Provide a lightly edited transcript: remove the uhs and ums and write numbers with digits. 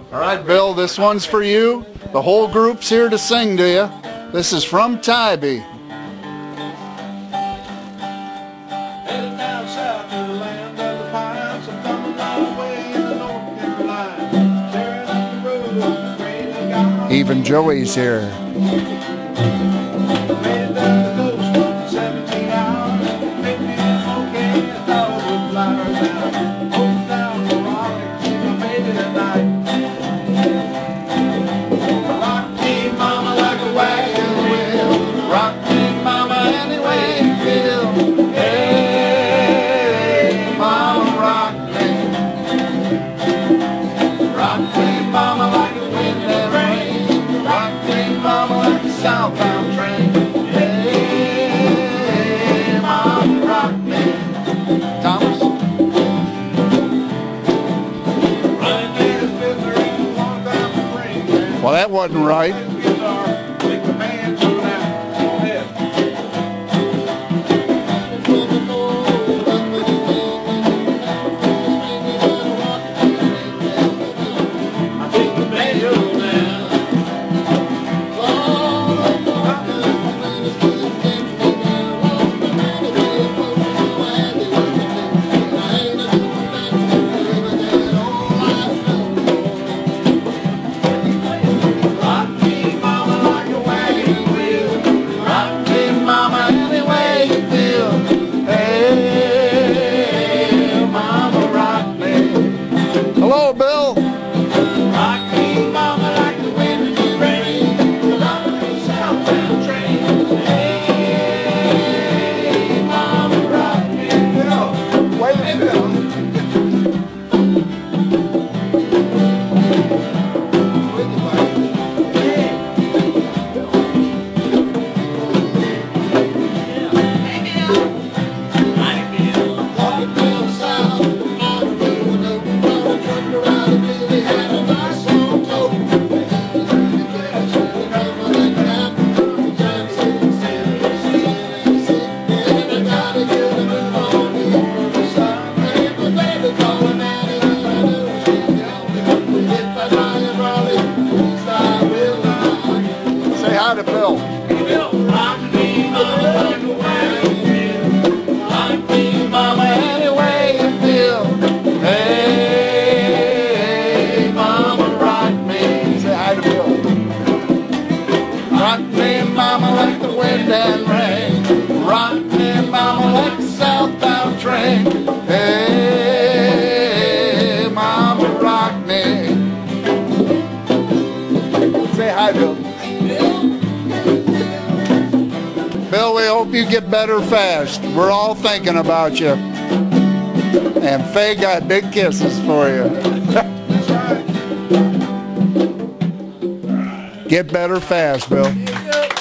All right, Bill, this one's for you. The whole group's here to sing to you. This is from Tybee. Headed down south to the land of the pines. I'm coming all the way into North Carolina. Tearing up the road, crazy got Even Joey's here. made down the coast in 17 hours. Made me okay, I thought it would fly her down. Hold down the rock, I made it at night. Rock me, mama, like a wagon wheel. Rock me, mama, any way you feel. Hey, mama, rock me. Rock me, mama, like the wind and rain. Rock me, mama, like a southbound train. Hey, mama, rock me. Thomas? Running to the fifth ring, walk down the ring. Well, that wasn't right. Guitar, make the band show down. Go ahead. I think the band show down. Rock me, mama, like a wagon wheel. Rock me, mama, any way you feel. Hey, mama, rock me. Hello, Bill. Rock me, mama, like the wind and the rain. Rock me, southbound train. Hey, mama, rock me. Wait a minute. Walking down the south, on the road, turned around and really had a nice long tote. Say hi to Bill. Rock me, mama, like a wagon wheel. Rock me, mama, any way you feel. Hey, mama, rock me. Say hi to Bill. Rock me, mama, like the wind and rain. Rock me, mama, like a southbound train. Hey, mama, rock me. Say hi, Bill. Bill, we hope you get better fast. We're all thinking about you. And Faye got big kisses for you. That's right. Get better fast, Bill. Yeah.